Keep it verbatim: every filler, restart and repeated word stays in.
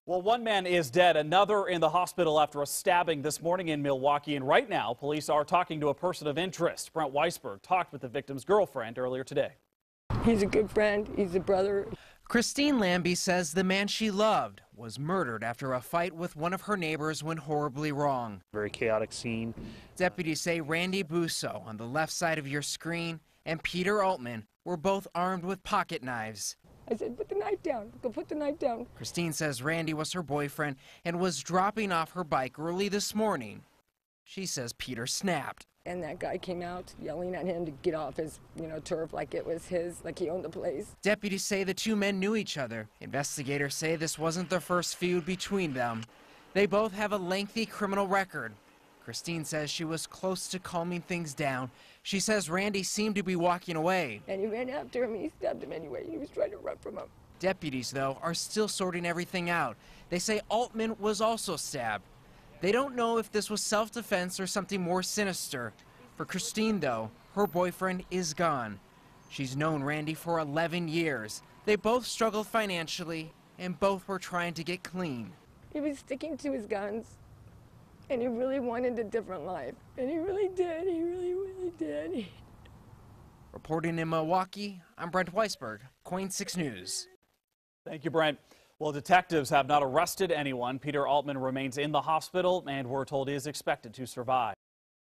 Well, one man is dead, another in the hospital after a stabbing this morning in Milwaukee. And right now, police are talking to a person of interest. Brent Weisberg talked with the victim's girlfriend earlier today. He's a good friend. He's a brother. Christine Lambie says the man she loved was murdered after a fight with one of her neighbors went horribly wrong. Very chaotic scene. Deputies say Randy Busso on the left side of your screen and Peter Altman were both armed with pocket knives. I said, put the knife down. Go put the knife down. Christine says Randy was her boyfriend and was dropping off her bike early this morning. She says Peter snapped. And that guy came out yelling at him to get off his, you know, turf like it was his, like he owned the place. Deputies say the two men knew each other. Investigators say this wasn't the first feud between them. They both have a lengthy criminal record. Christine says she was close to calming things down. She says Randy seemed to be walking away. And he ran after him. He stabbed him anyway. He was trying to run from him. Deputies, though, are still sorting everything out. They say Altman was also stabbed. They don't know if this was self-defense or something more sinister. For Christine, though, her boyfriend is gone. She's known Randy for eleven years. They both struggled financially, and both were trying to get clean. He was sticking to his guns, and he really wanted a different life. And he really did. He really, really did. Reporting in Milwaukee, I'm Brent Weisberg, KOIN six News. Thank you, Brent. Well, detectives have not arrested anyone. Peter Altman remains in the hospital and we're told he is expected to survive.